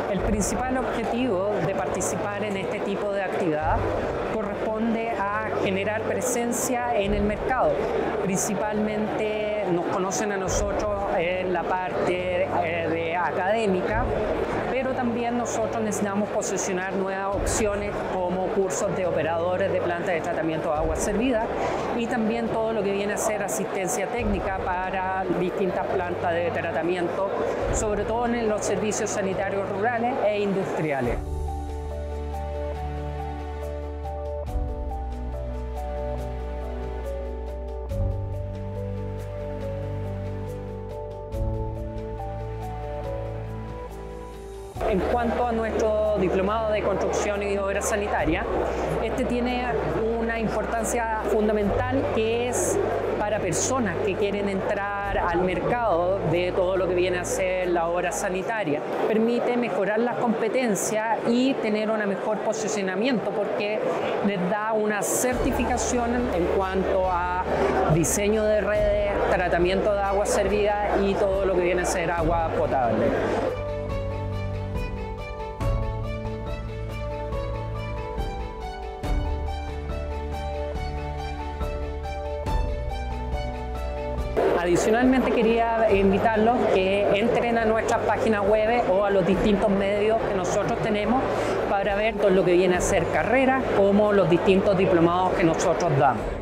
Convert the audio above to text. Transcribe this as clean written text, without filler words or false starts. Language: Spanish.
El principal objetivo de participar en este tipo de actividad corresponde a generar presencia en el mercado. Principalmente nos conocen a nosotros en la parte académica, pero también nosotros necesitamos posicionar nuevas opciones como cursos de operadores de plantas de tratamiento de agua servida y también todo lo que viene a ser asistencia técnica para distintas plantas de tratamiento, sobre todo en los servicios sanitarios rurales e industriales. En cuanto a nuestro diplomado de construcción y obra sanitaria, este tiene una importancia fundamental que es para personas que quieren entrar al mercado de todo lo que viene a ser la obra sanitaria. Permite mejorar las competencias y tener un mejor posicionamiento porque les da una certificación en cuanto a diseño de redes, tratamiento de agua servida y todo lo que viene a ser agua potable. Adicionalmente quería invitarlos que entren a nuestras páginas web o a los distintos medios que nosotros tenemos para ver todo lo que viene a ser carrera como los distintos diplomados que nosotros damos.